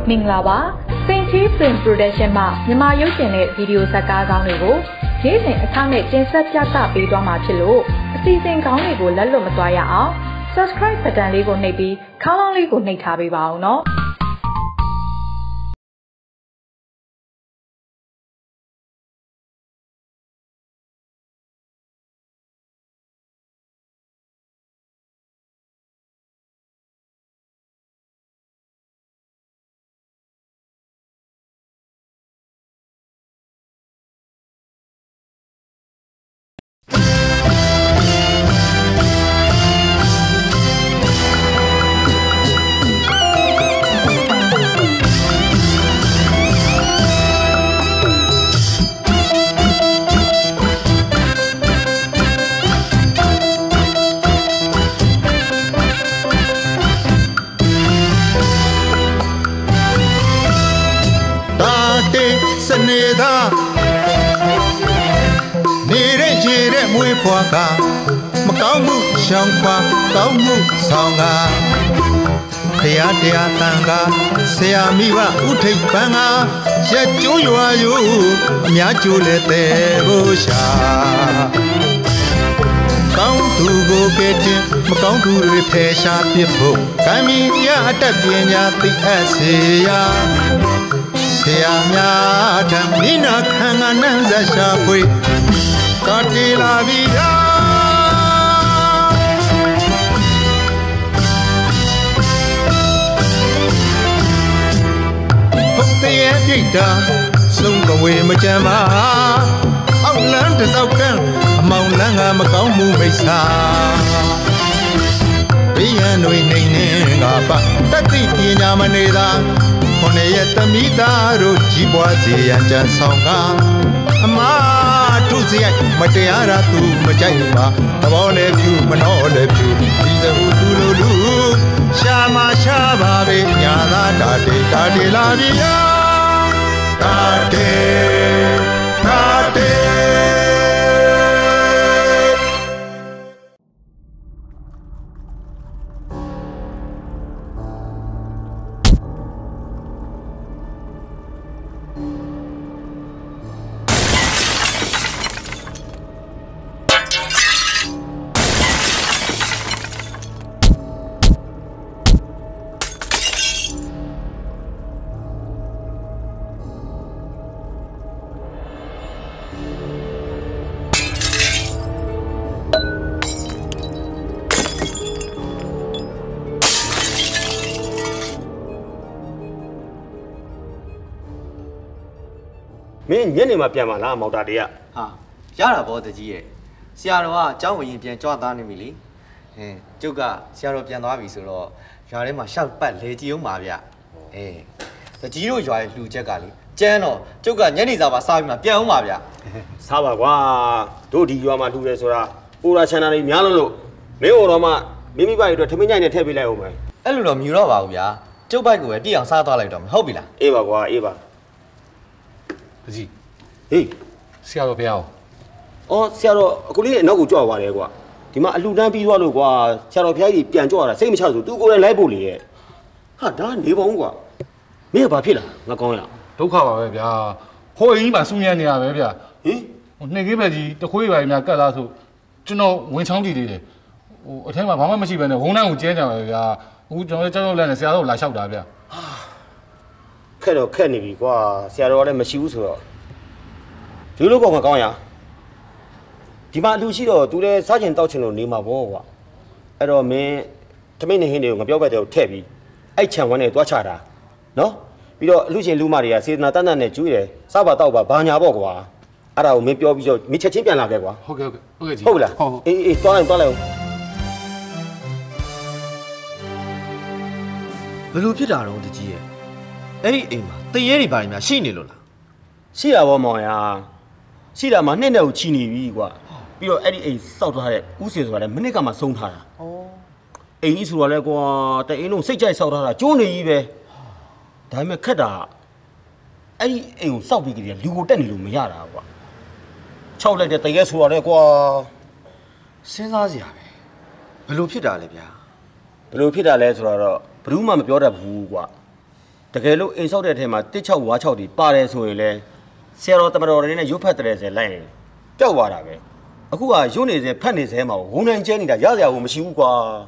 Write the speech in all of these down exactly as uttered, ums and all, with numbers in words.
မင်္ဂလာပါစင်ချီဖင်ပရိုဒက်ရှင်းမှမြန်မာရုပ်ရှင်နဲ့ဗီဒီယိုဇာတ်ကားကောင်းတွေကိုရေးစဉ်အခမဲ့တင်ဆက်ပြသပေးသွားမှာဖြစ်လို့အစီအစဉ်ကောင်းတွေကိုလက်လွတ်မသွားရအောင် subscribe ဘတန်လေးကိုနှိပ်ပြီးခေါင်းလောင်းလေးကိုနှိပ်ထားပေးပါအောင်နော်ဖွာကမကောင်းမှုရှောင်ခွာကောင်းမှုဆောင်ကဖရာတရားတန်ကဆရာမိဘဥထိပ်ပန်းကရက်ကျိုးရွာယူအများကျိုးလဲတဲ့ဖို့ရှာကောင်းသူကိုကဲတင်မကောင်းသူတွေဖယ်ရှားပြဖို့ကံမီရအတတ်ပညာသိအပ်စေရာဆရာများထံမိနာခံကနန်းဆက်ရှာဖွေကတိလာပြီယာဟုတ်တဲ့ပြိတ္တာဆုံးကဝေမကြမ်းပါအောက်လန်းတစ်စောက်ကန်းအမောင်လန်းကမကောင်းမှုမိစ္ဆာဘေးရန်တွေနေနေကပါတတိပညာမနေသာခொနရဲ့တမိသားတို့ကြီးပွားစေရန်ကြံဆောင်ကအမထုစရိုက်မတရားရာသူမကြိုက်ပါသဘောလည်းဖြူမနှောလည်းဖြူဒီစဟုသူလိုလူရှာမရှာပါပဲညာသာတာတေတာတေလာပြီယာတာတေတာတေမင်းညနေမှာပြန်ပါလားမော်တာတွေကဟာရတာဗောတကြီးရဲ့ဆရာတော်ကအเจ้าဝင်ရင်ပြန်ကြွသားနေပြီလေဟင်းကျုပ်ကဆရာတော်ပြန်သွားပြီဆိုတော့ရွာထဲမှာရှောက်ပတ်လေကြည်အောင်ပါဗျအေးတကြီးတို့ရွာရဲ့လှူချက်ကလေကျန်းတော့ကျုပ်ကညနေစာပါစားပြီးမှပြန်အောင်ပါဗျစားပါကွာတို့ဒီရွာမှာလှူတယ်ဆိုတာပူရာချန်နာတွေများလို့လို့မင်းတော်မှမိမိပိုက်အတွက်ထမင်းညိုင်နဲ့ထည့်ပေးလိုက်အောင်မယ်အဲ့လိုတော့မြူတော့ပါဘူးဗျာကျုပ်ပိုက်ကိုပဲတိအောင်စားသွားလိုက်တော့မယ်ဟုတ်ပြီလားအေးပါကွာအေးပါတကြီးဟေးဆရာတော်ဘုရားအော်ဆရာတော်အခုလေးအနောက်ကိုကြွသွားတယ်ကွာဒီမှာအလှူဒန်းပြီးသွားလို့ကွာဆရာတော်ဘုရားကြီးပြန်ကြွလာတာစိတ်မချဆိုသူကိုယ်လည်းလိုက်ဖို့လေရဲ့ဟာဒါနေပါဦးကွာမင်းကဘာဖြစ်လာငါကောင်းရဒုက္ခပါပဲဗျာဟိုအိမ်မှာစူးညံနေရပဲဗျာဟင်ဟိုနှိမ်ခေးပဲကြီးတခွေးပါများကတ်လားဆိုကျွန်တော်ဝင်ချောင်းကြည့်သေးတယ်ဟိုအထက်မှာဘာမှမရှိပဲနဲ့ဝုန်းတန်းကိုကျဲကြပါပဲဗျာအခုကျွန်တော်ကြောက်ကြောက်လန့်နေဆရာတော်လာလျှောက်တာဗျာခက်တော့ခက်နေပြီကွာဆရာတော်ကလည်းမရှိဘူးဆိုတော့ဒီလိုကောင်မကောင်းရဒီမှာအလူရှိတော့သူလည်းစားချင်တောက်ချင်လို့နေမှာပေါ့ကွာအဲ့တော့မင်းထမင်းနေဟင်းတွေကိုငပြောက်ပဲတဲ့ထည့်ပြီးအဲ့ခြံဝန်းနဲ့တွားချတာနော်ပြီးတော့အလူရှင်လူမတွေကစေတနာတန်တန်နဲ့ကျွေးတယ်စားပါတောက်ပါဘာညာပေါ့ကွာအဲ့ဒါကိုမင်းပြောပြီးတော့မင်းချက်ချင်းပြန်လာခဲ့ကွာဟုတ်ကဲ့ဟုတ်ကဲ့ဟုတ်ကဲ့ကြီးဟုတ်လားအေးအေးတွားလိုက်တွားလိုက်ဘယ်လိုဖြစ်တာတော့တကြီးရဲ့အဲ့ဒီအိမ်မှာတရေတွေပါနေများရှိနေလို့လားရှိတာပေါ့မောင်ရရှိတာမှနှစ်နဲ့ကိုချီနေပြီကွာပြီးတော့အဲ့ဒီအိမ်စောက်ထားတဲ့ဥစင်ဆိုတာလည်းမနစ်ကမှဆုံးထားတာဩအိမ်ကြီးဆိုတော့လဲကွာတအိမ်လုံးစိတ်ကြိုက်စောက်ထားတာကျိုးနေကြီးပဲဒါပေမဲ့ခက်တာအဲ့ဒီအိမ်ကိုစောက်ပြီးကြတယ်လူကိုတက်နေလို့မရတာကွာခြောက်လိုက်တဲ့တရဲဆိုတော့လဲကွာစဉ်းစားစရာပဲဘယ်လိုဖြစ်တာလဲဗျာဘယ်လိုဖြစ်တာလဲဆိုတော့ဘယ်သူမှမပြောတတ်ဘူးကွာတကယ်လို့အိမ်ဆောက်တဲ့အထဲမှာတစ်ချောက်ဝါချောက်တွေပါတယ်ဆိုရင်လေဆရာတော်တမတော်တွေနဲ့ရုပ်ဖက်တဲ့ဆဲလိုက်ရင်ပျောက်သွားတာပဲအခုကရုပ်နေစေဖက်နေစေမှာဝုံနိုင်ကျဲနေတာရစရာကိုမရှိဘူးကွာ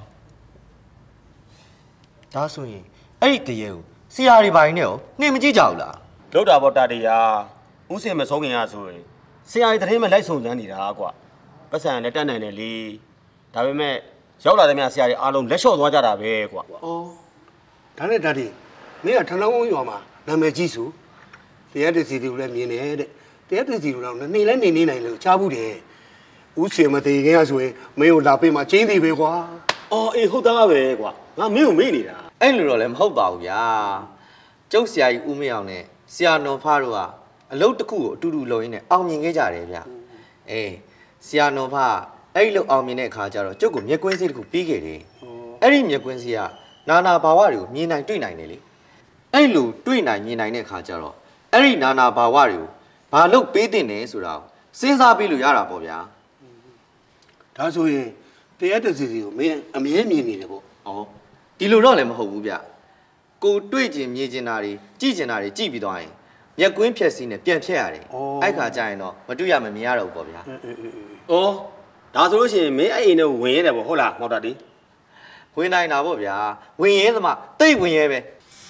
ဒါဆိုရင်အဲ့ဒီတရေကိုဆရာတွေပိုင်းနဲ့ရောနှင်မကြည့်ကြဘူးလားလောက်တာပေါ့တာတရားဥစင်မဆုံးခင်ရဆိုရင်ဆရာတွေတရင်မဲ့လိုက်စုံစမ်းနေတာကွာပတ်စံနဲ့တက်နိုင်တယ်လေဒါပေမဲ့ရောက်လာတဲ့များဆရာတွေအားလုံးလက်လျှော့သွားကြတာပဲကွာ။အော်ဒါနဲ့ဒါဒီမင်းကထဏောင်းရွာမှာနာမည်ကြီးစုတရားတစီတွေကိုလည်းမြင်တယ်တဲ့တရားတစီတွေတော့နေလဲနေနေနိုင်လို့ချားဘူးတယ်။ဦးစင်မသေးခင်ကဆိုရင်မင်းကိုလာပေးမှကျင်းသေးပဲကွာ။အော်အေးဟုတ်သားပဲကွာငါမင်းကိုမေ့နေတာ။အဲ့လိုတော့လည်းမဟုတ်ပါဘူးဗျာ။ကျုပ်ဆရာကြီးဦးမေအောင်နဲ့ဆရာနော်ဖားတို့ကအလုပ်တစ်ခုကိုအတူတူလုပ်ရင်းနဲ့အောင်မြင်ခဲ့ကြတယ်ဗျ။အေးဆရာနော်ဖားအဲ့လိုအောင်မြင်တဲ့အခါကျတော့ကျုပ်ကမျက်ကွင်းစည်းတစ်ခုပြီးခဲ့တယ်။အဲ့ဒီမျက်ကွင်းစည်းကနာနာဘာဝတွေကိုမြင်နိုင်တွေ့နိုင်တယ်လေ။အဲ့လိုတွေ့နိုင်မြင်နိုင်တဲ့အခါကျတော့အဲ့ဒီနာနာဘာဝတွေကိုဘာလို့ပေးတင်နေဆိုတာကိုစဉ်းစားပြီးလို့ရတာပေါ့ဗျာ။ဒါဆိုရင်တရားတစီစီကိုမင်းအမြဲမြင်နေတယ်ပေါ့။ဩဒီလိုတော့လည်းမဟုတ်ဘူးဗျ။ကိုတွေ့ကျင်မြင်ကျင်တာတွေကြည့်ကျင်တာတွေကြည့်ပြီးသွားရင်မျက်ကွင်းဖြက်စီးနဲ့ပြန်ဖြက်ရတယ်။အဲ့ခါကျရင်တော့မတွေ့ရမမြင်ရတော့ဘူးပေါ့ဗျာ။ဩဒါဆိုလို့ရှိရင်မင်းအဲ့အိမ်နဲ့ဝင်ရတယ်ပေါ့ဟုတ်လားမောက်တာဒီဝင်နိုင်တာပေါ့ဗျာဝင်ရဲသမားတိတ်ဝင်ရဲပဲ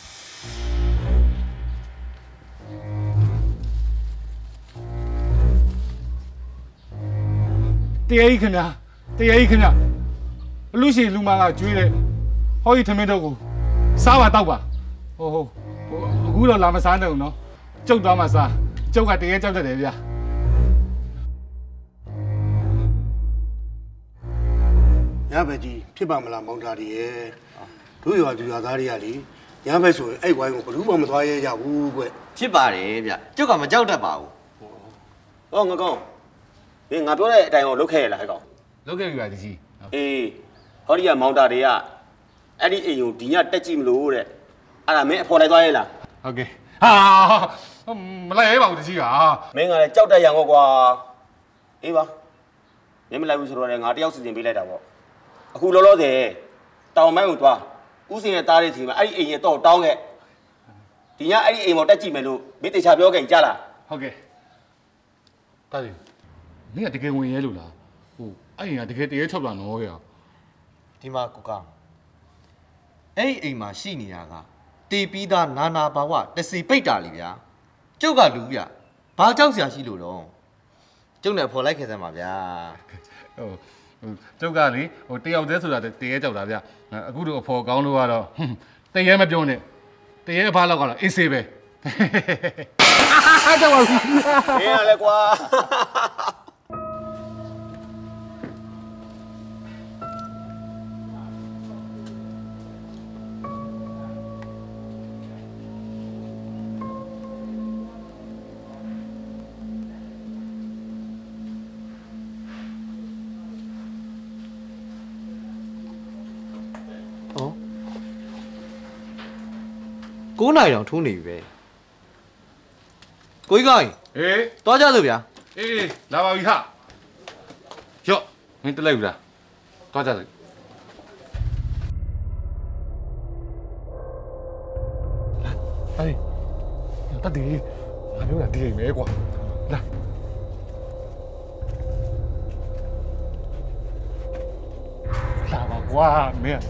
တရားကြီးခင်ဗျာတရားကြီးခင်ဗျာအလူရှင်လူမကကျွေးတယ်ဟောဒီထမင်းတော့ကိုစားပါတော့ပါဟိုဟိုအခုတော့လာမစားနိုင်ဘူးနော်ကျုပ်သွားမှစားကျုပ်ကတရားကြောက်တတ်တယ်ဗျာညဘက်ကြီးဖြစ်ပါမလားမောင်သားတွေရဲ့တို့ရွာသူရွာသားတွေကလေညဘက်ဆိုရင်အဲ့ဝိုင်းကိုဘယ်သူမှမသွားရဲကြဘူးကွဖြစ်ပါတယ်ဗျကျုပ်ကမကြောက်တတ်ပါဘူးဟောငါကောင်းမင်းငါပြောတဲ့အတိုင်းကိုလုတ်ခဲ့ရလားဟဲ့ကောင်လုတ်ခဲ့ပြီပါတကြီးအေးဟောဒီကမောင်သားတွေကအဲ့ဒီအိမ်ကိုဒီညတက်ကြည့်မလို့တဲ့အဲ့ဒါမင်းအဖော်လိုက်သွားရဲလားဟုတ်ကဲ့ဟာမလိုက်ရဲပါဘူးတကြီးကမင်းကလည်းကြောက်တတ်ရံကောကွာအေးပါမင်းမလိုက်ဘူးဆိုတော့လည်းငါတယောက်စီစဉ်ပေးလိုက်တာပေါ့အခုလောလောဆယ်တောင်မိုင်းကိုသွားဦးစင်ရဲ့သားလေးစီမှာအဲ့ဒီအိမ်ရဲ့တော့တောင်းခဲ့ဒီညအဲ့ဒီအိမ်ပေါ်တက်ကြည့်မယ်လို့မင်းတေချာပြောခဲ့ကြလားဟုတ်ကဲ့တားရီမင်းကတကယ်ဝင်ရဲလို့လားဟိုအဲ့အိမ်ကတကယ်တရေချောက်လာနော်ခဲ့ဒီမှာကိုကောင်အဲ့ဒီအိမ်မှာရှိနေတာကတေပြီးသားနာနာဘာဝတစီပိတ်တာလေဗျာကျုပ်ကလူဗျဘာကြောက်စရာရှိလို့တော့ကျုပ်နဲ့ဖော်လိုက်ခဲ့စမ်းပါဗျာဟိုကျုပ်ကလေဟိုတယောက်တည်းဆိုတာတရေကြောက်တာဗျအခုတို့အဖော်ကောင်းလို့ကတော့တရေမပြောနဲ့တရေဘာလောက်ကတော့အေးဆေးပဲကြောက်ပါဘူးမင်းရလဲကွာကိုးနိုင်တောင်ထိုးနေပြီပဲကိုကြီးကိုင်းအေးသွားကြစို့ဗျာအေးလာပါပြီဟာရော့မင်းတလိုက်ဘူးလားသွားကြစို့လာဟေးတတ်တယ်ငါပြောတာဒီအိမ်ပဲကွာလာလာပါကွာမင်း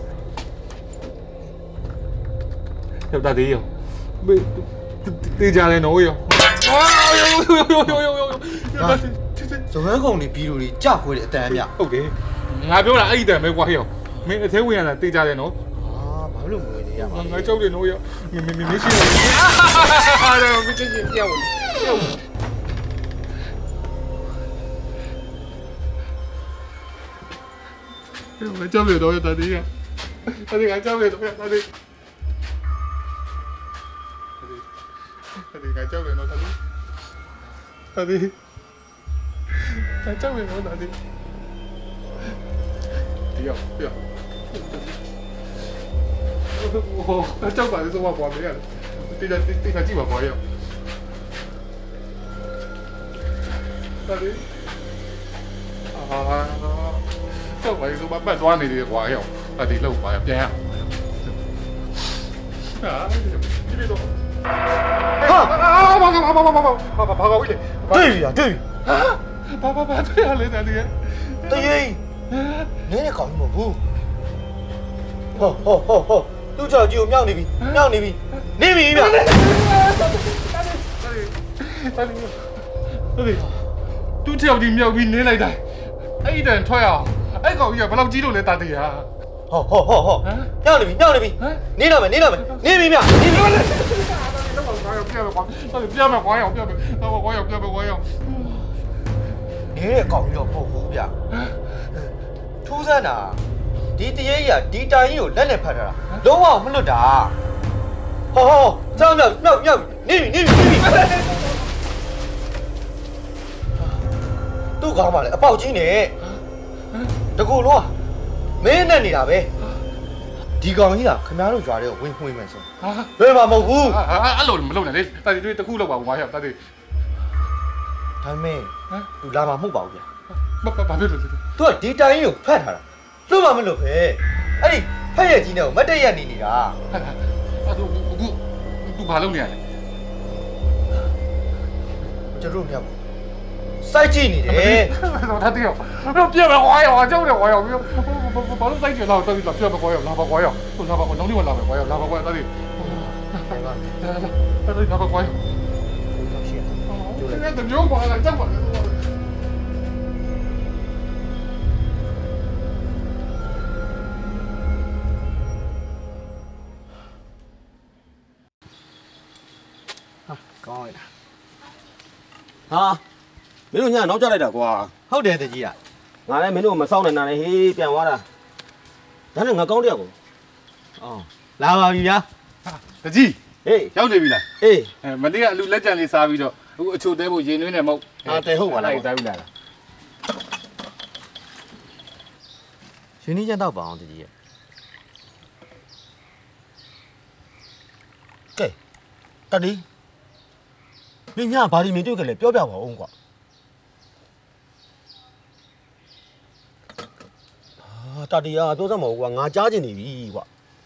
要打的哟，没，对家来弄哟。啊哟哟哟哟哟哟哟！ 做咩讲你比如你嫁回来单面 ？OK， 我表啦，一单没关系哟，没才会样啦，对家来弄。 啊，马路没得呀。 我我找的弄哟，没没没没事。哈哈哈！没这些业务，业务。我找不到呀，打的呀，打的俺找不到呀，打的。Tadi kacau kan tadi. Tadi kacau kan tadi. Iya, iya. Oh, kacau banget semua buahnya. Tidak tidak jiwa buahnya. Tadi. Ah, coba itu bapak tuan ini buahnya. Tadi lu buahnya. 这里头。啊啊！跑跑跑跑跑跑跑跑跑跑回来。 对呀对。 啊！跑跑跑对啊，你睇你。 对耶。你咧講冇ဘူး。好好好好，都就要瞄你邊，瞄你邊，你邊邊。 大弟，大弟，都就要瞄邊你嚟睇，哎等退啊，哎個嘢不嬲知道你大弟啊。 好好好好，瞄你邊，瞄你邊，你那邊，你那邊，你邊邊，你邊邊。 大弟，不要咩玩呀，不要咩，不要玩呀，不要咩玩呀。 你咧講咗冇ဘူးဗျ。ထူးဆန်းတာဒီတရေကြီးကဒီတိုင်ကြီးကိုလက်နဲ့ဖတ်ထားတာလုံးဝမလွတ်တာဟောဟောကြောက်မြောက်မြောက်မြောက်နေပြီနေပြီနေပြီသူ့ကောင်းပါလေအပေါက်ကြီးနဲ့တကူလုံးကမင်းနဲ့နေတာပဲဒီကောင်ကြီးကခင်ဗျားတို့ကြွားတဲ့ဝင်ဖွင့်မယ်ဆိုဟာဘယ်မှာမဟုတ်ဘူးအဲ့လိုမလုပ်နဲ့လေတာဒီတို့တခုလောက်ပါဘူးငါရောက်တာဒီဒါမင်းသူလာမှာမဟုတ်ပါဘူးဗျာဘာဘာဖြစ်လို့လဲသူကဒီတိုင်ကြီးကိုဖတ်ထားတာလွတ်မှမလွတ်ပဲအဲ့ဒီဖက်ရဲ့ကြီးနဲ့ကိုမတ်တက်ရနေနေတာအဲ့ဒါအခုသူဘာလုပ်နေရလဲကျွန်တော်မြောက်စိုက်ကြည့်နေတယ်တော့他掉တော့ပြမယ်ခွာရောကြောက်တယ်ခွာရောဘာလို့စိုက်ကြတော့တော်ပြီလားပြမယ်ခွာရောလာပါခွာရောလာပါခွာလုံးလေးလာမယ်ခွာရောလာပါခွာတော်ပြီလာလာလာပါခွာရောကျိုးလိုက်တယ်မျိုးခွာလာကြောက်ပါကောင်းလိုက်တာဟာမင်းတို့ညနောက်ကျလိုက်တာကွာဟုတ်တယ်တကြီးอ่ะငါလည်းမင်းတို့မစောင့်နိုင်တာလေဟေးပြန်သွားတာဒါနဲ့ငါကောင်းတယောက်ကိုအော်လာပါပြီဗျာတကြီးဟေးရောက်နေပြီလားအေးအဲမနေ့ကအလူလက်ကြံလေးစားပြီးတော့အခုအချိုတဲဖို့ရင်နှွေးနေမဟုတ်ဟာတဲဟုတ်ပါလားတဲဟုတ်လားရှင်ကြီးချက်တော့ပါအောင်တကြီးရဲ့ကဲတတိမင်းညဘာဒီမင်းတွေ့ကြလဲပြောပြပါဦးကွာဟာတတိယာပြောစမ်းမဟုတ်ကွာငါကြားချင်နေပြီကွာ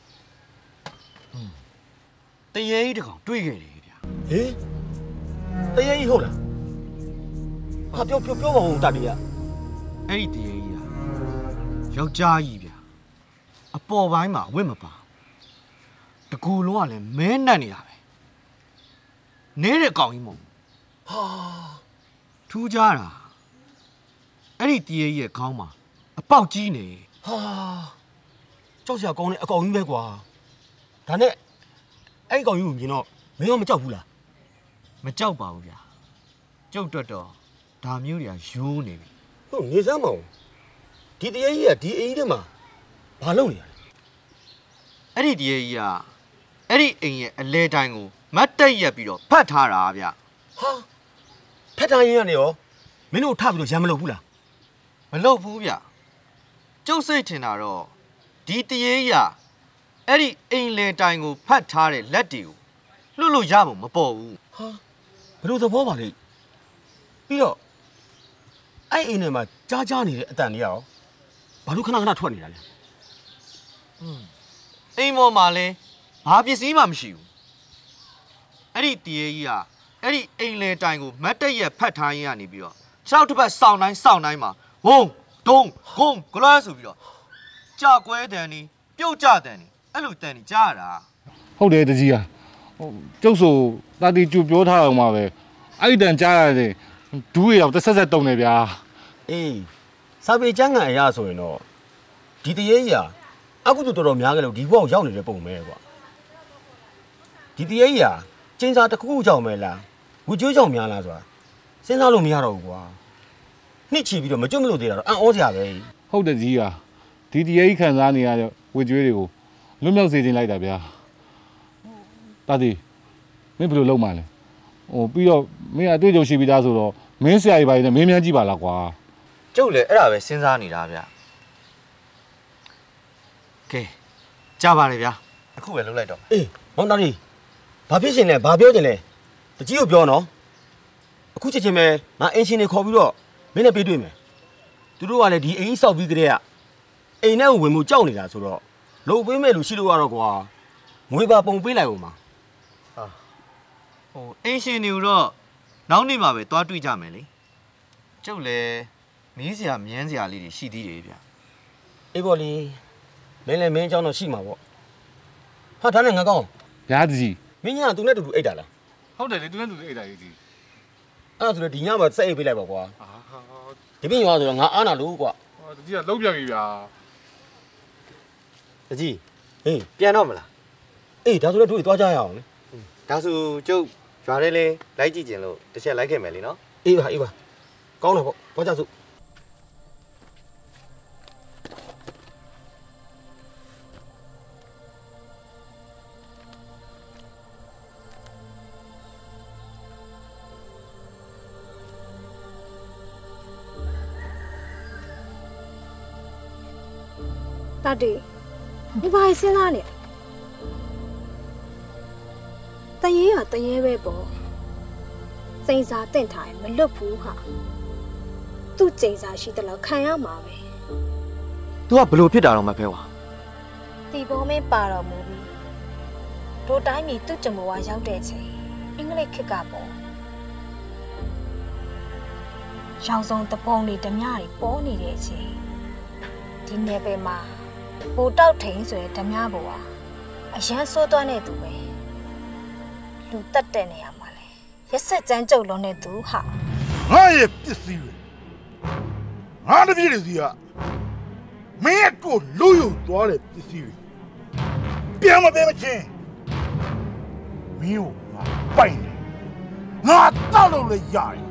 တရေကြီးတကောင်တွေ့ခဲ့တယ်ဗျာဟေးတရေကြီးဟုတ်လားဟာပြောပြောပြောပါဦးတတိယာအဲ့ဒီတရေကြီးอ่ะယောက်ျားကြီးဗျာအပေါ်ပိုင်းမှာအဝတ်မပါတကူလုံးကလည်းမဲနှက်နေတာပဲနေတဲ့ကောင်ကြီးမဟုတ်ဟာထူးကြတာအဲ့ဒီတရေကြီးရဲ့ခေါင်းမှာအပေါက်ကြီးနေဟာကြောက်စရာကောင်းတဲ့အကောင်ကြီးပဲကွာဒါနဲ့အဲ့ဒီကောင်ကြီးကိုမြင်တော့မင်းရောမကြောက်ဘူးလားမကြောက်ပါဘူးဗျာကျုပ်တွတ်တော့ဒါမျိုးတွေကရိုးနေပြီဟုတ်နေစမ်းမအောင်ဒီတရေကြီးကဒီအိမ်ကြီးထဲမှာဘာလုပ်နေရလဲအဲ့ဒီတရေကြီးကအဲ့ဒီအိမ်ရဲ့အလဲတိုင်းကိုမတ်တက်ရက်ပြီးတော့ဖတ်ထားတာဗျဟာဖတ်ထားရင်ကနေရောမင်းတို့ထပြီးတော့ရံမလုပ်ဘူးလားမလုပ်ဘူးဗျကျုပ်စိတ်ထင်တာတော့ဒီတရေကြီးကအဲ့ဒီအိမ်လဲတိုင်းကိုဖတ်ထားတဲ့လက်တွေကိုလွတ်လို့ရဖို့မပေါ်ဘူးဟာဘယ်လိုသဘောပါလဲပြီးတော့အဲ့အိမ်ထဲမှာကြားကြားနေတဲ့အတန်တွေရောဘာလို့ခဏခဏထွက်နေတာလဲอืมအိမ်ပေါ်မှာလဲဘာပစ္စည်းမှမရှိဘူးအဲ့ဒီတရေကြီးကအဲ့ဒီအိမ်လဲတိုင်ကိုမတ်တက်ရက်ဖတ်ထားရင်းကနေပြီးတော့ခြေထောက်တစ်ပတ်စောင်းတိုင်းစောင်းတိုင်းမှာဝုံဒုံဂုံဂလွမ်းဆိုပြီးတော့ကြာကွဲတန်နေပြုတ်ကြတန်နေအဲ့လိုတန်နေကြားရတာဟုတ်တယ်တကြီးอ่ะဟိုကျုပ်ဆိုတာတီကျူပြောထားအောင်ပါပဲအဲ့ဒီတန်ကြားရတယ်ဒူးရအောင်တစ်ဆက်ဆက်တုံနေဗျာအေးစာပေကျမ်းကန်အရာဆိုရင်တော့ဒီတရေကြီးอ่ะအကုသို့တော်တော်များကြလို့ဒီဘဝကိုရောက်နေတဲ့ပုံပဲကွာဒီတရေကြီးอ่ะကျင်းစာတစ်ခုခုကြောင့်ပဲလားဝကျွေးကြောင့်များလားဆိုတာစဉ်းစားလို့မရတော့ဘူးကွာနှစ်ချီပြီးတော့မကျွတ်မလို့သေးတာတော့အံ့ဩစရာပဲဟုတ်တယ်ကြီးอ่ะဒီတရေကြီးခံစားနေရတဲ့ဝကျွေးတွေကိုလွတ်မြောက်စေခြင်းလိုက်တာဗျာတာတီမင်းဘယ်လိုလုပ်မှလဲဟိုပြီးတော့မင်းအတွေ့အကြုံရှိပြီးသားဆိုတော့မင်းဆရာကြီးပါရင်မင်းမြန်းကြည့်ပါလားကွာကျုပ်လည်းအဲ့ဒါပဲစဉ်းစားနေတာဗျာကဲကြားပါလေဗျာအခုပဲလုပ်လိုက်တော့အေးမောင်တာတီဘာဖြစ်ရှင်လဲဘာပြောချင်လဲတကြီးကိုပြောနော်အခုချက်ချင်းပဲငါအင်ရှင်တွေခေါ်ပြီးတော့မင်းနဲ့ပြေးတွေ့မယ်သူတို့ကလည်းဒီအိမ်ကြီးစောက်ပြီးကြတဲ့ကအိမ်ထဲကိုဝင်မှုကြောက်နေတာဆိုတော့လုံပေးမဲ့လူရှိလို့ရတော့ကွာငွေပါပုံပေးလိုက်ဦးမှာဟာဟိုအင်းရှင်တွေတော့နောက်နေ့မှာပဲသွားတွေ့ကြမယ်လေကျုပ်လည်းမီးစရာမြန်းစရာလေးတွေရှိသေးတယ်ဗျအေးပေါ့လေမင်းလည်းမင်းအကြောင်းတော့ရှိမှာပေါ့ဟာဒါနဲ့ငါကောင်းဗျာကြီးမင်းညာသူနဲ့တူတူအိတ်တာလားဟုတ်တယ်လေသူနဲ့သူအိတ်တာကြီးဒီအဲ့ဒါဆိုတော့ဒီညမှာစက်အိတ်ပေးလိုက်ပါကွာဟာဟာဒီပြင်ရွာဆိုတော့ငါအားနာလို့ကွာဟောတကြီးကလုံးပြန်ပြီဗျာတကြီးဟေးပြန်တော့မလားအေးဒါဆိုတော့တို့သွားကြရအောင်လေဒါဆိုကျုပ်ရွာထဲလေးလိုက်ကြည့်ကျင်လို့တစ်ချက်လိုက်ခဲ့မယ်လीနော်အေးပါအေးပါကောင်းတယ်ပေါ့သွားကြစို့တာတီဒီဘာစဉ်းစားနေတရေရတရေပဲပေါ့စိန်စာတင့်ထားရင်မလွတ်ဘူးဟာသူ့စိန်စာရှိတယ်လို့ခံရမှာပဲ तू ကဘလို့ဖြစ်တာတော့မဖဲဝါတီဘောမင်းပါတော်မူပြီးတို့တိုင်းပြည်သူ့ကြမဝါရောက်တဲ့ချိန်အင်္ဂလိပ်ခေတ်ကပေါ့ရောင်စုံတပုံတွေဓမြတွေပေါ်နေတဲ့အချိန်ဒီနယ်ပယ်မှာပိုတောက်ထိန်ဆိုတဲ့ဓမြဘွားအရန်ဆိုးသွားတဲ့သူပဲလူတက်တဲ့နေရာမှာလဲရက်ဆက်ကြမ်းကြုတ်လုံးတဲ့သူဟာငါရဲ့ပစ္စည်းတွေငါတပြည့်တွေစီကမင်းရဲ့ကိုလူယုံသွားတဲ့ပစ္စည်းတွေပြန်မပေးမချင်းမင်းကိုငါပိုင်တယ်ငါတောက်လို့လည်းရတယ်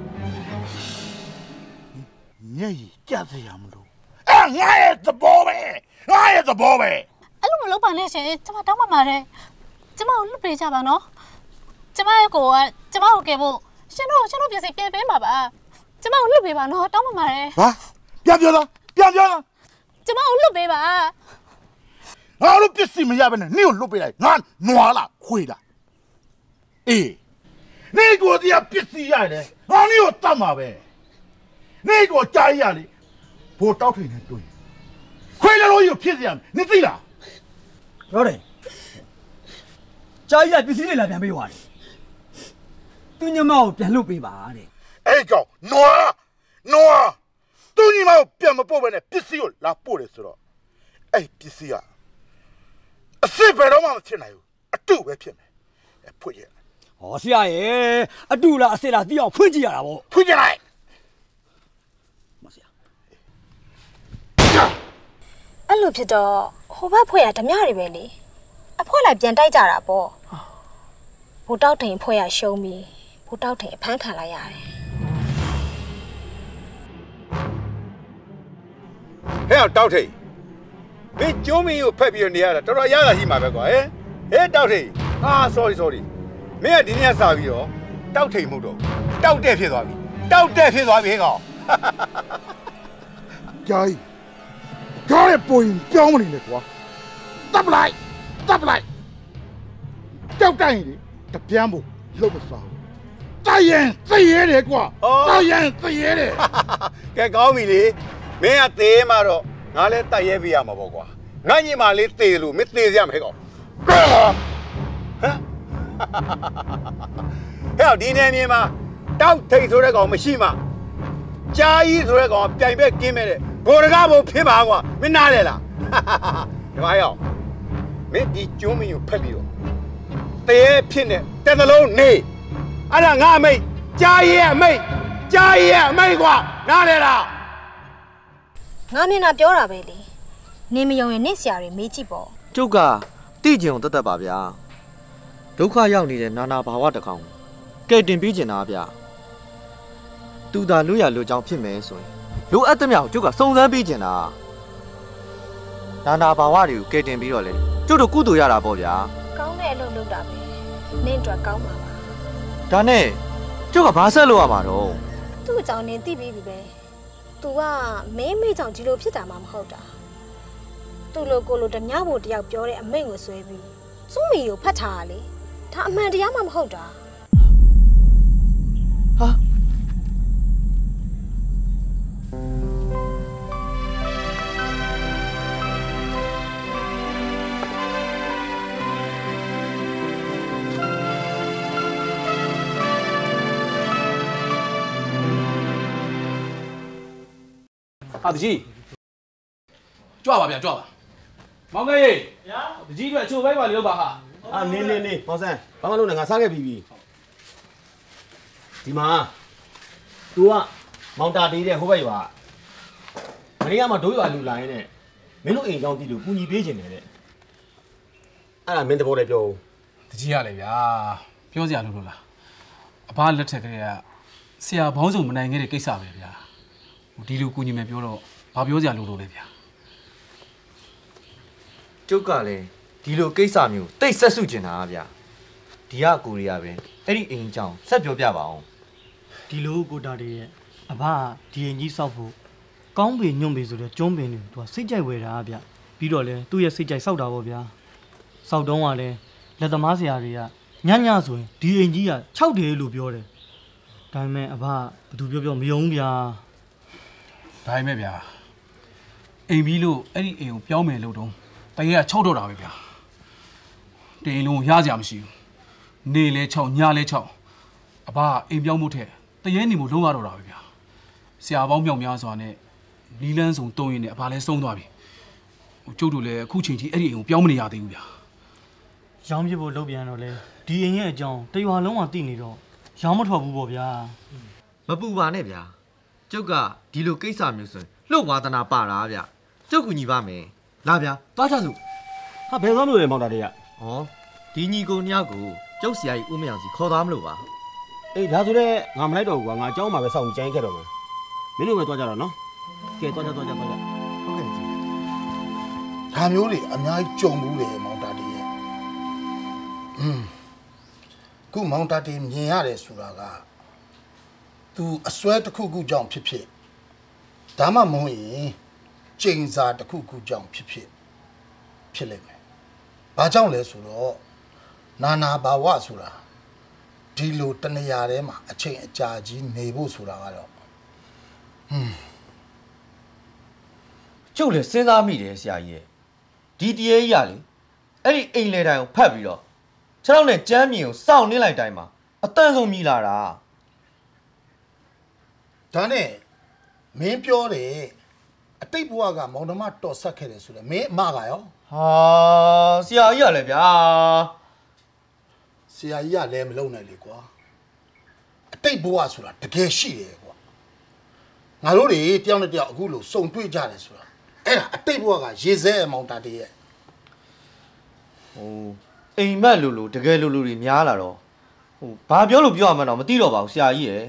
ညကြီးကြက်စရာမလို့အဲငါရဲ့သဘောပဲငါရဲ့သဘောပဲအဲ့လိုမလုပ်ပါနဲ့ရှင်ကျမတောင်းပန်ပါတယ်ကျမကိုလွတ်ပေးကြပါနော်ကျမရဲ့ကိုကကျမကိုကယ်ဖို့ရှင်တို့ရှင်တို့ပြင်စီပြန်ပေးမှာပါကျမကိုလွတ်ပေးပါနော်တောင်းပန်ပါတယ်ဟာပြန်ပြောလားပြန်ပြောလားကျမကိုလွတ်ပေးပါငါတို့ပစ္စည်းမရဘဲနဲ့နင့်ကိုလွတ်ပေးလိုက်ငါနွားလားခွေးလားအေးနေကိုတရားပစ္စည်းရတယ်ငါနင့်ကိုတတ်မှာပဲနေကိုကြားရလေဘိုးတောက်ထိန်နဲ့တွေ့ခွေးလည်းလို့ရဖြစ်စရာနင်သိလားပြောတယ်ကြားရပစ္စည်းတွေလာပြန်ပေးသွားတယ်သူညမကိုပြန်လွတ်ပေးပါတဲ့အဲ့ကောင်နွားနွားသူညီမကိုပြန်မပို့ဘဲနဲ့ပစ္စည်းကိုလာပို့တယ်ဆိုတော့အဲ့ပစ္စည်းကအစ်စ်ဘယ်တော့မှမဖြစ်နိုင်ဘူးအတုပဲဖြစ်မယ်အဖွင့်ရဟောဆရာရဲ့အတူလားအစ်စ်လားသိအောင်ဖွင့်ကြည့်ရတာပေါ့ဖွင့်ကြလိုက်မဆရာအဲ့လိုဖြစ်တော့ဟိုဘက်ဖွဲ့ရဓမြတွေပဲလေအဖွဲလိုက်ပြန်တိုက်ကြတာပေါ့ဘိုးတောက်ထိန်ဖွဲ့ရရှုံးပြီးဘိုးတောက်ထိန်အဖမ်းခံလိုက်ရတယ်ဟဲ့တောက်ထိန်မင်းကျုံးမင်းကိုဖက်ပြီးနေရတာတော်တော်ရတာရှိမှာပဲကွာဟဲ့ဟဲ့တောက်ထိန်ဟာ sorry sorry မင်းကဒီနေ့စားပြီးတော့တောက်ထိန်မဟုတ်တော့တောက်တဲ့ဖြစ်သွားပြီတောက်တဲ့ဖြစ်သွားပြီဟဲ့ကောင်ကြားကြီးကြားရဲ့ပုံရင်ပြောင်းမနေနဲ့ကွာတပ်ပလိုက်တပ်ပလိုက်ကြောက်တိုင်းလေတပြန်ဖို့လှုပ်မစားဘူးတိုက်ရင်သိရဲတယ်ကွာတိုက်ရင်သိရဲတယ်ကဲကောင်းပြီလေမင်းကသေးမှတော့ငါလည်းတိုက်ရဲပြရမှာပေါ့ကွာငါညီမလေးသေလို့မင်းသေစရာမဟဲ့ကောင်ဟမ်ဟဲ့ဒီနေ့မြင်မှာတောက်ထိတ်ဆိုတဲ့ကောင်မရှိမှကြားကြီးဆိုတဲ့ကောင်ပြိုင်ပဲကင်းမဲ့တဲ့ဘော်ရကားဘုံဖြစ်ပါကွာမင်းနားလေလားဒီမှာရောက်မင်းဒီကျုံးမင်းကိုဖက်ပြီးတော့တရေဖြစ်နေတဲ့နှလုံးနေအဲ့ဒါငါအမိတ်ကြားကြီးရဲ့အမိတ်ကြားကြီးရဲ့အမိတ်ကွာနားလေလားငါမျက်နှာပြောတာပဲလေနေမယုံရင်နေဆရာတွေမေးကြည့်ပေါ့ကျုပ်ကတိကျုံတတ်တတ်ပါဗျာဒုက္ခရောက်နေတဲ့နာနာဘာဝတစ်ကောင်ကဲတင်ပြီးကျင်တာဗျာသူသာလွတ်ရလွတ်ကြောင်းဖြစ်မယ်ဆိုရင်လိုအပ်သမျှကိုကျုပ်ကစုံစမ်းပြီးကျင်တာနာနာဘာဝတွေကိုကဲတင်ပြီးတော့လေကျုပ်တို့ကုသိုလ်ရတာပေါ့ဗျာကောင်းတဲ့အလုပ်လုပ်တာပဲနင့်အတွက်ကောင်းပါပါဒါနဲ့ကျုပ်ကဘာဆက်လုပ်ရမှာတော့သူ့အကြောင်းနင်သိပြီးပြီပဲ तू ကမင်းမေ့ကြောင့်ဒီလိုဖြစ်တာမှမဟုတ်တာသူ့လိုကိုလိုဓမြဘို့တယောက်ပြောတဲ့အမိန့်ကိုဆွဲပြီးစုမီကိုဖတ်ထားတာလေဒါအမှန်တရားမှမဟုတ်တာဟာဟဟာတကြီးကြွပါဗျာကြွပါမောင်ကလေးဗျာတကြီးတို့အချိုးပိုင်းပါလေလို့ပါဟာအာနေနေနေမောင်ဆန်းဘာမှလုပ်နေငါစားခဲ့ပြီပြီဒီမှာ तू ကမောင်တာတေးတဲ့ဟိုဘက်ရွာမင်းကမှဒိုးရွာလူလာရင်နဲ့မင်းတို့အိမ်ကြောင်းတီးလို့ကူညီပေးခြင်းတယ်တဲ့အဲ့ဒါမင်းတဘောလည်းပြောတကြီးရလေဗျာပြောစရာလို့လို့လားအဘလက်ထက်ကလေးကဆရာဘောင်းစုံမနိုင်ခဲ့တဲ့ကိစ္စပဲဗျာဒီလိုကူညီမယ်ပြောတော့ဘာပြောစရာလို့လို့လဲဗျာကျုပ်ကလည်းဒီလိုကိစ္စမျိုးတိတ်ဆက်စုကျင်တာဗျာဒီကကိုရီးယားပဲအဲ့ဒီအိမ်ကြောင်ဆက်ပြောပြပါအောင်ဒီလိုကိုတာတွေရဲ့အဘဒီအိမ်ကြီးစောက်ဖို့ကောင်းပေညွန့်ပေဆိုတဲ့ကျွန်းပင်တွေသူကစိတ်ကြိုက်ဝယ်တာဗျပြီးတော့လဲသူ့ရဲ့စိတ်ကြိုက်စောက်တာပေါ့ဗျာစောက်တုံးကလည်းလက်သမားဆရာတွေကညညဆိုရင်ဒီအိမ်ကြီးက၆တယ်လို့ပြောတယ်ဒါပေမဲ့အဘဘသူပြောပြောမယုံဗျာဒါပေမဲ့ဗျာအိမ်ပြီးလို့အဲ့ဒီအိမ်ကိုပြောင်းမယ်လို့တော့တကယ်က၆တော့တာပဲဗျာတိန်လုံးရစရာမရှိဘူးနေလဲ၆ညလဲ၆အဘအိမ်ပြောင်းမှုထက်တရဲနေမှုလုံးရတော့တာပဲဗျာဆရာပေါင်းမြောက်များစွာနဲ့နီလန်းစုံတုံးရင်နဲ့အဘလဲဆုံးသွားပြီဟိုကျုပ်တို့လည်းအခုချိန်ကြီးအဲ့ဒီအိမ်ကိုပြောင်းမနေရသေးဘူးဗျာရောင်းပြဖို့လုပ်ပြန်တော့လေဒီအိမ်ရဲ့အကြောင်းတရွာလုံးကသိနေတော့ရောင်းမထွက်ဘူးပေါ့ဗျာမပူပါနဲ့ဗျာကျုပ်ကဒီလိုကိစ္စမျိုးဆိုရင်လှုပ်ဝါသနာပါတာဗျာကျုပ်ကူညီပါမယ်လာဗျာသွားကြစို့ဟာဘယ်သွားမလို့လဲမောင်တာတွေကဩဒီညီကိုနှစ်ယောက်ကိုကျုပ်ဆရာကြီးဦးမယောင်စီခေါ်သွားမလို့ပါအေးဒါဆိုတော့ငါမလိုက်တော့ဘူးကွာငါအเจ้าမှာပဲစောင့်ကြိုင်းခဲ့တော့မှာမင်းတို့ပဲသွားကြတော့နော်ကဲသွားကြသွားကြသွားကြဟုတ်ကဲ့ကြီးဒါမျိုးတွေအများကြီးကြုံဘူးလေမောင်တာတီရဲ့อืมခုမောင်တာတီမြင်ရတယ်ဆိုတာက तू အစွဲတစ်ခုခုကြောင့်ဖြစ်ဖြစ်ဒါမှမဟုတ်ရင်ကျိန်စာတစ်ခုခုကြောင့်ဖြစ်ဖြစ်ဖြစ်လိမ့်မယ်ဘာကြောင့်လဲဆိုတော့နာနာဘာဝဆိုတာဒီလိုတနေရာထဲမှာအချိန်အကြာကြီးနေဖို့ဆိုတာကတော့ဟွန်းကျုပ်လည်းစဉ်းစားမိတယ်ဆရာကြီးရဲ့ဒီတရေကြီးကလေအဲ့ဒီအိမ်လေတိုင်းကိုဖတ်ပြီးတော့ခြေထောက်နဲ့ကြမ်းမြင်ကိုစောင့်နေလိုက်တိုင်းမှာအတန်ဆုံးမြည်လာတာဒါနဲ့မင်းပြောတယ်အတိတ်ဘဝကမောင်နှမတော်ဆက်ခဲ့တယ်ဆိုတော့မင်းအမကရောဟာဆရာကြီးကလည်းဗျာဆရာကြီးကလည်းမလုံနိုင်လေကွာအတိတ်ဘဝဆိုတာတကယ်ရှိတယ်ကွာငါတို့တွေတယောက်နဲ့တယောက်အခုလို့စုံတွေ့ကြတယ်ဆိုတာအဲ့ဒါအတိတ်ဘဝကရေစဲအမောင်တာတည်းရဲ့ဟိုအိမ်မက်လူလူတကယ်လူလူတွေများလာတော့ဟိုဘာပြောလို့ပြောရမှန်းတော့မသိတော့ပါဘူးဆရာကြီးရဲ့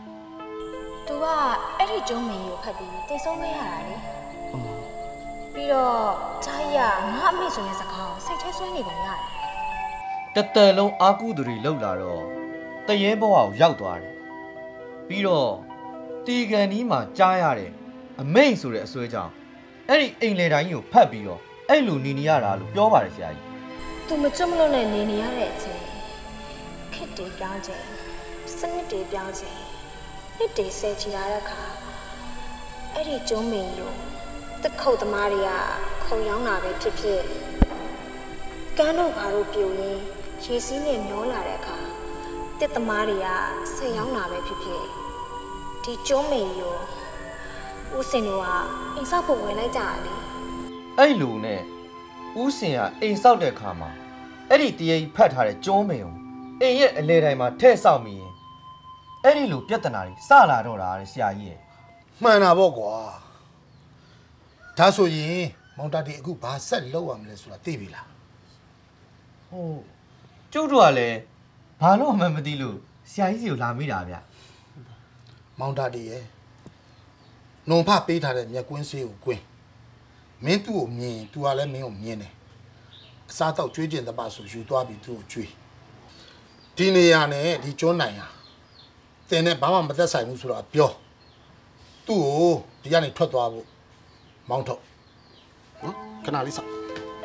तू ကအဲ့ဒီကျုံးမင်းကိုဖတ်ပြီးတိတ်ဆုံးခဲ့ရတာလေပြီးတော့ဂျာကြီးကငါအမေဆိုတဲ့စကားကိုစိတ်ထဲဆွဲနေပုံရတယ်တတန်လုံးအာကုသူတွေလောက်လာတော့တရဲဘဝကိုရောက်သွားတယ်ပြီးတော့တီကန်ဒီမှာကြားရတယ်အမိန်ဆိုတဲ့အစွဲကြောင့်အဲ့ဒီအိမ်လေတိုင်းကြီးကိုဖတ်ပြီးတော့အဲ့လိုနေနေရတာလို့ပြောပါတယ်ဆရာကြီး तू မကြွမလို့နဲ့နေနေရတဲ့အချိန်ခစ်တေပြောင်းချိန်စနစ်တေပြောင်းချိန်နှစ်တေဆဲချီလာတဲ့အခါအဲ့ဒီကျုံးမင်းကိုတက်ခုတ်သမားတွေကခုံရောင်းတာပဲဖြစ်ဖြစ်ကန်းတို့ဘာလို့ပြိုရင်းရေစီးနဲ့မျောလာတဲ့အခါတက်သမားတွေကဆက်ရောင်းတာပဲဖြစ်ဖြစ်ဒီကျုံးမင်းကိုဦးစင်တို့ကအိမ်ဆောက်ဖို့ဝင်လိုက်ကြတာလေအဲ့လိုနဲ့ဦးစင်ကအိမ်ဆောက်တဲ့ခါမှာအဲ့ဒီတရေဖတ်ထားတဲ့ကျုံးမင်းကိုအိမ်ရဲ့အလဲတိုင်းမှာထဲ့ဆောက်မိရင်အဲ့ဒီလိုပြဿနာတွေစလာတော့တာဆရာကြီးရဲ့မှန်တာပေါ့ကွာဒါဆိုရင်မောင်တာတီအခုဘာဆက်လုပ်ရမလဲဆိုတာသိပြီလားဟိုကျုပ်တို့ကလည်းဘာလို့မှမသိလို့ဆရာကြီးစီကိုလာမိတာဗျမောင်တာတီရဲ့နုံဖပေးထားတဲ့မြက်ကွင်းဆေးကိုကွင်းမင်းသူ့ကိုမြင်သူကလည်းမင်းကိုမြင်တယ်အစားတော့ကျွေးကျင်တပါဆိုယူသွားပြီးသူ့ကိုကျွေးဒီနေရာနဲ့ဒီကျွန်းနိုင်ဟာတင်နဲ့ဘာမှမသက်ဆိုင်ဘူးဆိုတော့ပြောသူ့ကိုဒီကနေထွက်သွားဖို့မောင်းထုတ်နော်ခဏလေးစောင့်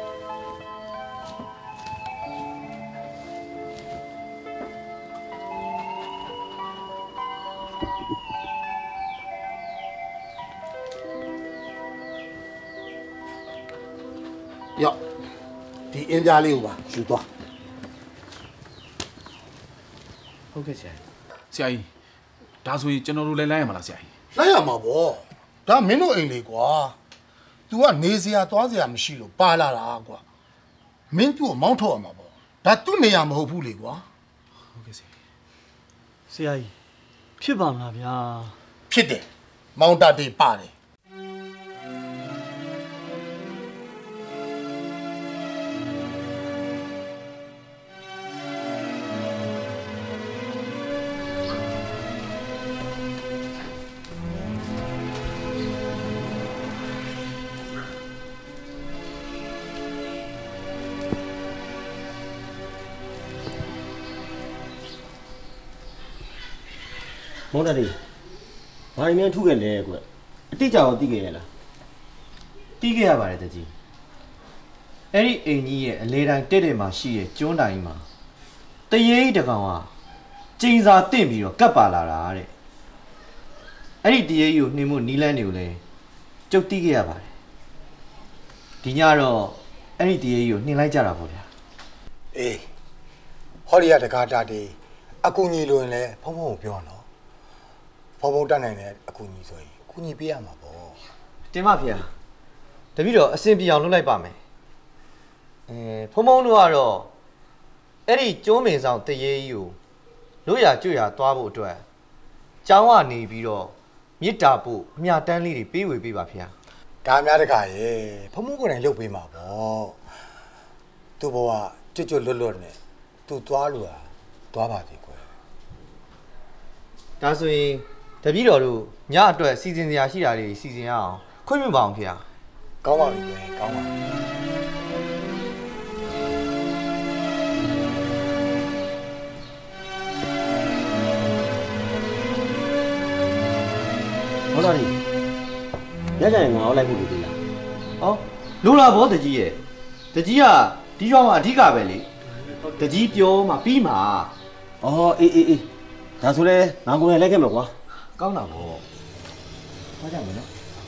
ယောဒီအင်းပြားလေးကိုပါယူသွားဟုတ်ကဲ့ဆရာဆရာကြီးဒါဆိုရင်ကျွန်တော်တို့လည်းလိုက်ရမှာလားဆရာကြီးလိုက်ရမှာပေါ့ဒါမင်းတို့အိမ်လေးကွာ तू ကနေစရာသွားစရာမရှိလို့ပါလာတာကွာမင်း तू ကိုမောင်းထုတ်ရမှာပေါ့ဒါသူ့နေရာမဟုတ်ဘူးလေကွာဟုတ်ကဲ့စီဆရာကြီးဖြစ်ပါမလားဗျာဖြစ်တယ်မောင်းတတ်တယ်ပါတယ်မောင်တရီဘာရင်မြန်ထုခဲ့လဲကွအတိအကျအောင်သိခဲ့ရလားတီးခဲ့ရပါတယ်တကြီးအဲ့ဒီအိမ်ကြီးရဲ့အလေတိုင်းတက်တယ်မှာရှိရဲ့ကျွန်းတိုင်မှာတရေကြီးတကောင်ကကျင်းစာတင့်ပြီးတော့ကပ်ပါလာတာတဲ့အဲ့ဒီတရေကြီးကိုနှင်းမှုနီးလန်းတွေကိုလည်းကျုပ်တီးခဲ့ရပါတယ်ဒီညတော့အဲ့ဒီတရေကြီးကိုနှင်းလိုက်ကြတာပေါ့ဗျာအေးဟောဒီကတကားတာတီအကူညီလိုရင်လည်းဖုံဖုံကိုပြောနော်ဖုံဖုံတတ်နိုင်တဲ့အကူညီဆိုရင်ကူညီပေးရမှာပေါ့တင်ပါဗျာတပည့်တော်အစင်ပြေအောင်လုပ်လိုက်ပါမယ်အဲဖုံဖုံတို့ကတော့အဲ့ဒီကျုံးမင်ဆောင်တရေကြီးကိုလို့ရကြွရသွားဖို့အတွက်ကျောင်းကနေပြီးတော့မြစ်တာပို့အမြတန်းလေးတွေပေးဝေပေးပါဗျာဒါအများတကာရဲ့ဖုံဖုံကိုယ်တိုင်လုပ်ပေးမှာပေါ့သူ့ဘဝကြွကြွလွတ်လွတ်နဲ့သူသွားလို့ဟာသွားပါသေးကွယ်ဒါဆိုရင်တပည့်တော်တို့ညအတွက်စီစဉ်စရာရှိတာတွေစီစဉ်ရအောင်ခွင့်ပြုပါအောင်ခင်ဗျာကောင်းပါပြီကွယ်ကောင်းပါဟုတ်လားဒီညကြရင်ငါအောင်လိုက်ဖို့လိုသေးလားဟောလိုလာဘောတကြီးရဲ့တကြီးကဒီကြောင်ကအဓိကပဲလေတကြီးပြောမှပြီးမှာအော်အေးအေးအေးဒါဆိုလဲငါကိုယ်လိုက်ခဲ့မှာကွာကောင်းတာပေါ့သွားကြမယ်နော်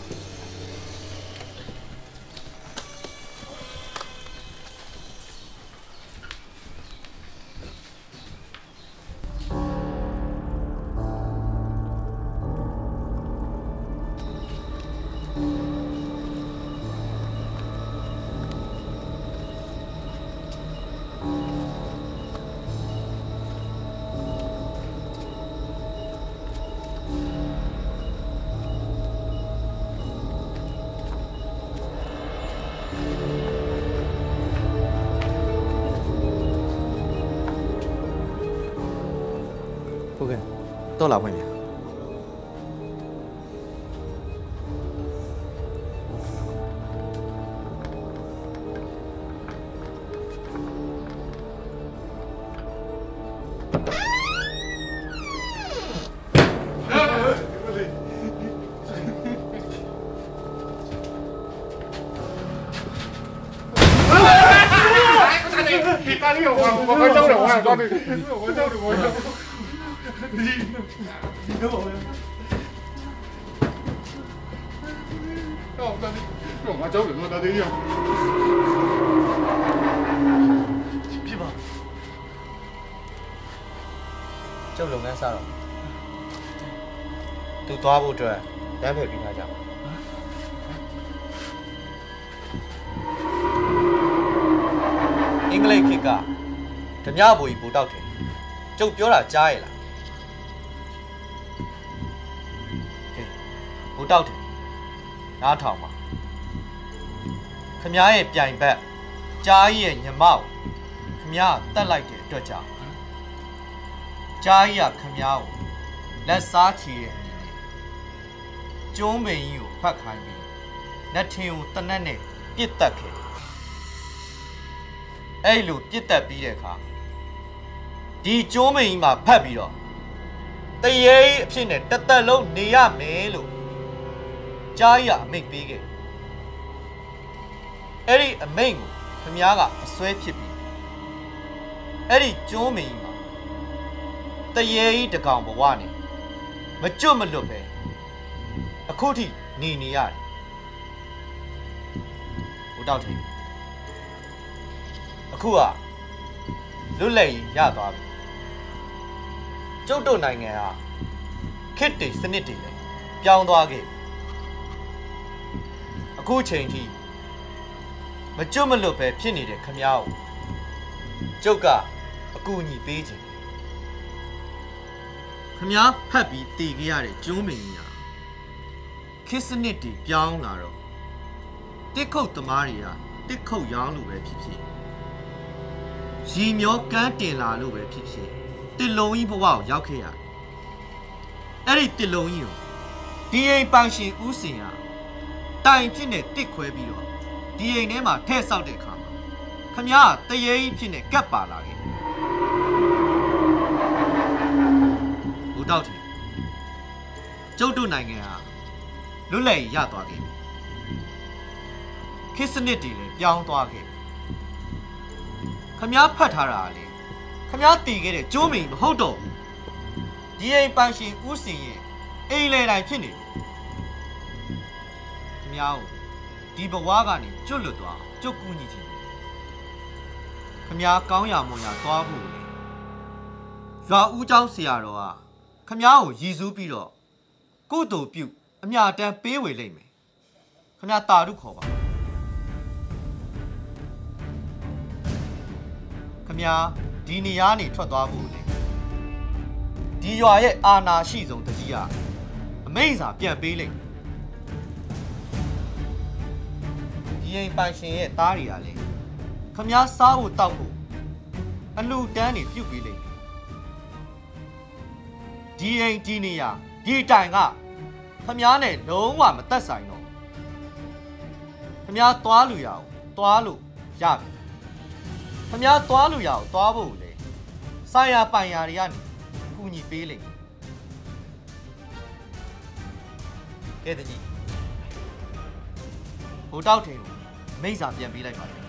တော့လာဖွင့်ပြ大力我我我招了我大力我招了我招你你跟我们哦大力我招了我大力呀ဖြစ်ပါကျုပ်လုပ်ငန်းစတော့သူသွားဖို့အတွက်လမ်းဖယ်ပြီးထားကြပါအင်္ဂလိပ်ခေတ်ကဓမြဘူကြီးပူတောက်တယ်ကျုပ်ပြောတာကြားရဲ့လားပူတောက်တယ်နားထောင်ပါခမားရဲ့ပြိုင်ဘက်ကြားရဲ့ညမောက်ခမားတက်လိုက်တဲ့အတွက်ကြောင့်ကြားရခမားကိုလက်စားချီရဲ့အနေနဲ့ကျုံးပင်ကြီးကိုဖတ်ခိုင်းပြီးလက်ထင်းကိုတနက်နဲ့ပြစ်တက်ခဲ့အဲ့လိုပြစ်တက်ပြီးတဲ့အခါဒီကျုံးပင်ကြီးမှာဖတ်ပြီးတော့တရေအဖြစ်နဲ့တသက်လုံးနေရမယ်လို့ကြားရအမိတ်ပေးခဲ့အဲ့ဒီအမိတ်ကိုခမားကအစွဲဖြစ်ပြီးအဲ့ဒီကျုံးပင်ကြီးမှာတရေကြီးတကောင်ဘဝနဲ့မကျွတ်မလွတ်ပဲအခုထိနေနေရတယ်ဟိုတောက်ထီအခုကလွတ်လပ်ရေးရသွားပြီကျုပ်တို့နိုင်ငံကခေတ်တွေစနစ်တွေလည်းပြောင်းသွားခဲ့အခုချိန်ထိမကျွတ်မလွတ်ပဲဖြစ်နေတဲ့ခမည်းကိုကျုပ်ကအကူအညီပေးခြင်းခမည်းဖတ်ပြီးတည်ခဲ့ရတဲ့ကျုံးမင်းကြီးဟာခစ်စနစ်တီပြောင်းလာတော့တစ်ခုတ်သမားတွေကတစ်ခုတ်ရောင်းလို့ပဲဖြစ်ဖြစ်ရီမျောကန်းတင်လာလို့ပဲဖြစ်ဖြစ်တစ်လုံးကြီးဘဝကိုရောက်ခဲ့ရတယ်အဲ့ဒီတစ်လုံးကြီးကိုဒီအိမ်ပိုင်ရှင်ဦးစင်ဟာတိုင်ဖြစ်နေတစ်ခွဲပြီးတော့ဒီအိမ်ထဲမှာထဲဆောက်တဲ့အခါမှာခမည်းကတရေကြီးဖြစ်နေကပ်ပါလာခဲ့ဘုတောက်တယ်ကျုပ်တို့နိုင်ငံဟာလွတ်လပ်ရေးရသွားခဲ့ပြီခေတ်စနစ်တွေလည်းပြောင်းသွားခဲ့ခမည်းဖတ်ထားတာလေခမည်းတည်ခဲ့တဲ့ကျိုးမီမဟုတ်တော့ဘူးဒီအိမ်ပိုင်ရှင်ဦးစင်ရဲ့အိမ်လေတိုင်းဖြစ်နေခမည်းကိုဒီဘဝကနေကျွတ်လွတ်သွားကျွတ်ကူးညီချင်ခမည်းကောင်းရမွန်ရသွားဖို့လေရွာဦးเจ้าဆရာတော်ကခမည်းကိုရည်စူးပြီးတော့ကုသိုလ်ပြုအမြတမ်းပေးဝေလိမ့်မယ်ခမည်းတာရုခေါ်ပါခမည်းဒီနေရာနေထွက်သွားဖို့လေဒီရွာရဲ့အာဏာရှိဆုံးတကြီးကအမိန့်စာပြန်ပေးလိမ့်ဒီအိမ်ပိုင်ရှင်ရဲ့သားတွေကလေခမည်းစားဖို့တောက်ဖို့အလူတန်းနေပြုတ်ပေးလိမ့်ဒီအိမ်ဒီနေရာဒီတိုင်ကခမည်းနဲ့လုံးဝမသက်ဆိုင်တော့ခမည်းသွားလို့ရအောင်သွားလို့ရပြီခမည်းသွားလို့ရအောင်သွားဖို့လေဆိုင်ရာပိုင်ရာတွေကနေကူညီပေးလိမ့်ကဲတကြီးဟိုတောက်ထင်မိတ်စာပြန်ပေးလိုက်ပါလေ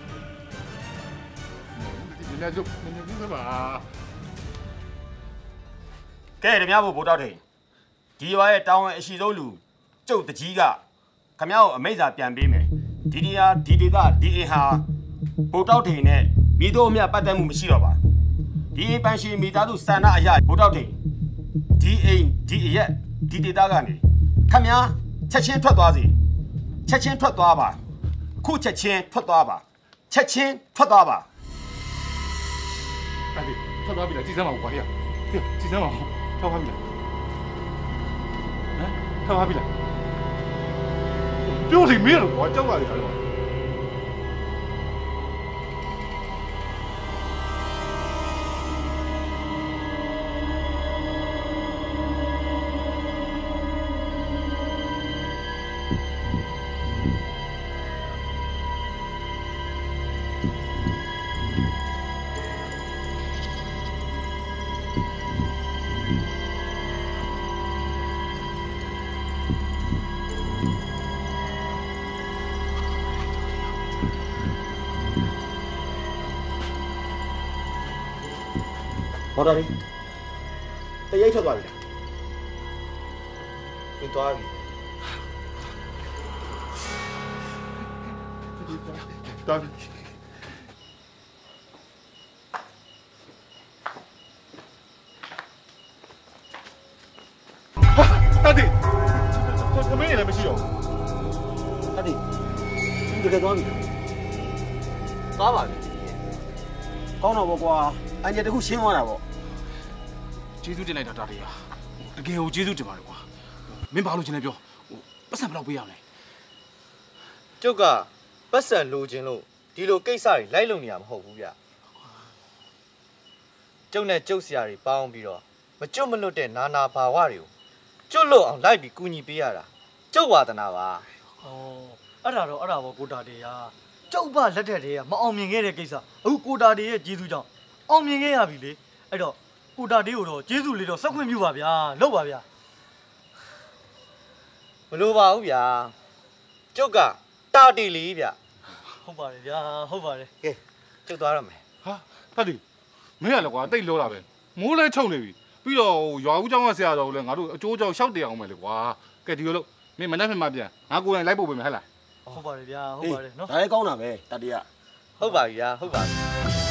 ဒီနေ့ကျုပ်နည်းနည်းပါကဲတမဘိုးတောက်ထိန်ဒီရွာရဲ့တောင်းအရှိဆုံးလူကျုပ်တကြီးကခမည်းကိုအမိန့်စာပြန်ပေးမယ်ဒီနေရာဒီဒေသဒီအင်ဟာဘိုးတောက်ထိန်နဲ့မိတို့အမြပတ်သက်မှုမရှိတော့ပါဒီပန်ရှင်မိသားစုစန္ဒအရာဘိုးတောက်ထိန်ဒီအိမ်ဒီအရက်ဒီဒေသကနေခမည်းချက်ချင်းထွက်သွားစီချက်ချင်းထွက်သွားပါခုချက်ချင်းထွက်သွားပါချက်ချင်းထွက်သွားပါအဲ့ဒီထွက်သွားပြီလားကြည်စမ်းပါဦးကွာဟေ့ကြည်စမ်းပါဦးထောက်ပါပြီလားဟမ်ထောက်ပါပြီလားပြောလိမ့်မယ်လို့ကွာကြောက်ရတယ်ကွာမော်တော်လေးတရိပ်ထွက်သွားပြီလားသူသွားပြီသွားပြီဟာတတိသမင်းလည်းမရှိတော့တတိဒီကသွားပြီသွားပါပြီကောင်းတော့ဘောကွာအန်ဂျယ်တခုရှင်းသွားတာပေါ့ကျေးဇူးတင်လိုက်တာတာတရားတကယ်ကိုကျေးဇူးတင်ပါတယ်ကွာမင်းဘာလို့ချင်လဲပြောဟိုပတ်စံဘယ်လောက်ပေးရမလဲကျုပ်ကပတ်စံလိုချင်လို့ဒီလိုကိစ္စတွေလိုက်လုံနေရမဟုတ်ဘူးဗျကျုပ်နဲ့ကျုပ်ဆရာတွေပေါင်းပြီးတော့မကျွတ်မလွတ်တဲ့နာနာဘာဝတွေကိုကျွတ်လွတ်အောင်လိုက်ပြီးကူညီပေးရတာကျုပ်ဝါသနာပါဩအဲ့ဒါတော့အဲ့ဒါပေါ့ကိုတာတရားကျုပ်ဘလက်ထက်တည်းကမအောင်မြင်ခဲ့တဲ့ကိစ္စအခုကိုတာတေရဲ့ကျေးဇူးကြောင့်အောင်မြင်ခဲ့ရပြီလေအဲ့တော့ကိုတာတေကိုတော့ကျေးဇူးလေးတော့ဆက်ခွင့်ပြုပါဗျာလုပ်ပါဗျာမလိုပါဘူးဗျာကျုပ်ကတာတီလေးဗျဟုတ်ပါတယ်ဗျာဟုတ်ပါတယ်ကဲကျုပ်သွားရမယ်ဟာတတိမင်းရလေကွာတိတ်လောတာပဲမိုးလဲချုပ်နေပြီပြီးတော့ရွာဦးเจ้าကဆရာတော်လည်းငါတို့အကျိုးကြောင့်ရှောက်တယ်အောင်မယ်လေကွာကဲဒီလိုလို့မင်းမနေ့ဖက်မှပြန်ငါကိုယ်တိုင်လိုက်ပို့ပေးမယ်ဟဲ့လားဟုတ်ပါတယ်ဗျာဟုတ်ပါတယ်နော်ဒါလည်းကောင်းတာပဲတတိယဟုတ်ပါပြီဗျာဟုတ်ပါပြီ